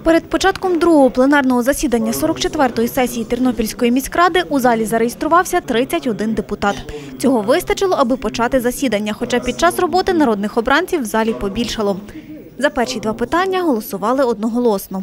Перед початком другого пленарного засідання 44-ї сесії Тернопільської міськради у залі зареєструвався 31 депутат. Цього вистачило, аби почати засідання, хоча під час роботи народних обранців в залі побільшало. За перші два питання голосували одноголосно.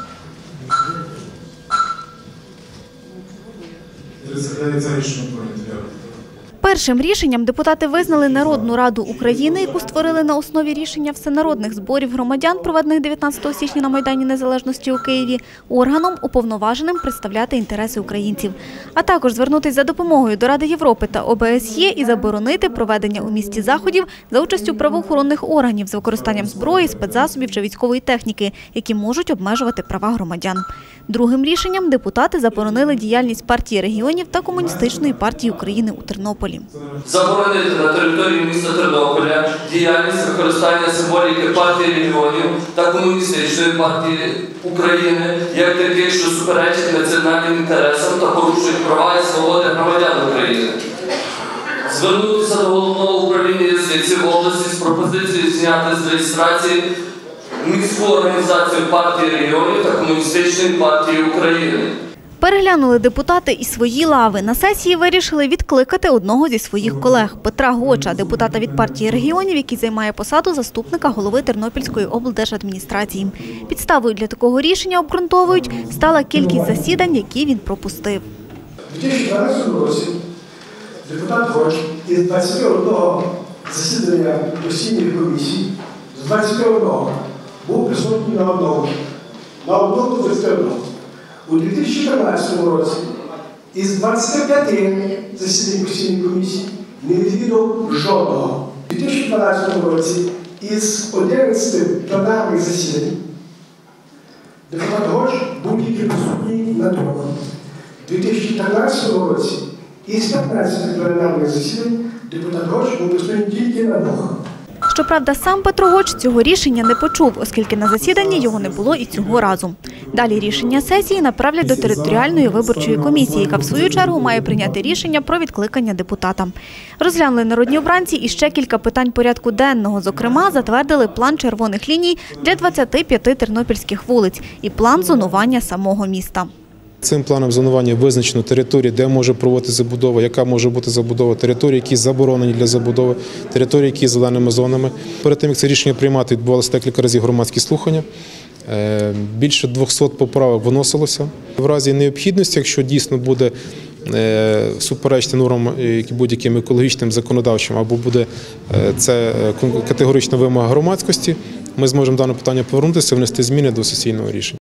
Першим рішенням депутати визнали Народну Раду України, яку створили на основі рішення всенародних зборів громадян, проведених 19 січня на Майдані Незалежності у Києві, органом, уповноваженим представляти інтереси українців. А також звернутися за допомогою до Ради Європи та ОБСЄ і заборонити проведення у місті заходів за участю правоохоронних органів з використанням зброї, спецзасобів чи військової техніки, які можуть обмежувати права громадян. Другим рішенням депутати заборонили діяльність партії регіонів та Комуністичної партії України у Тернополі. Заборонити на території міста Тернополя діяльність використання символіки партії регіонів та Комуністичної партії України як таких, що суперечать національним інтересам та порушують права і свободи громадян України. Звернутися до головного управління юстиції в області з пропозицією зняти з реєстрації міську організацію партії регіонів та Комуністичної партії України. Переглянули депутати і свої лави. На сесії вирішили відкликати одного зі своїх колег – Петра Гоча, депутата від партії регіонів, який займає посаду заступника голови Тернопільської облдержадміністрації. Підставою для такого рішення, обґрунтовують, стала кількість засідань, які він пропустив. У 2012 році депутат Гоч із 21 засідання постійних комісій, з 21 був присутній на одному 21. У 2014 році із 25 засідань постійних комісій не відвідав жодного. У 2012 році із 11 пленарних засідань депутат Гоч був тільки присутній на двох. У 2013 році із 15 пленарних засідань депутат Гоч був присутній тільки на двох. Щоправда, сам Петро Гоч цього рішення не почув, оскільки на засіданні його не було і цього разу. Далі рішення сесії направлять до територіальної виборчої комісії, яка в свою чергу має прийняти рішення про відкликання депутата. Розглянули народні обранці і ще кілька питань порядку денного. Зокрема, затвердили план червоних ліній для 25 тернопільських вулиць і план зонування самого міста. Цим планом зонування визначено території, де може проводити забудова, яка може бути забудова, території, які заборонені для забудови, території, які зеленими зонами. Перед тим, як це рішення приймати, відбувалося декілька разів громадські слухання. Більше 200 поправок виносилося. В разі необхідності, якщо дійсно буде суперечити нормам будь-яким екологічним, законодавчим, або буде це категорична вимога громадськості, ми зможемо дане питання повернутися і внести зміни до сесійного рішення.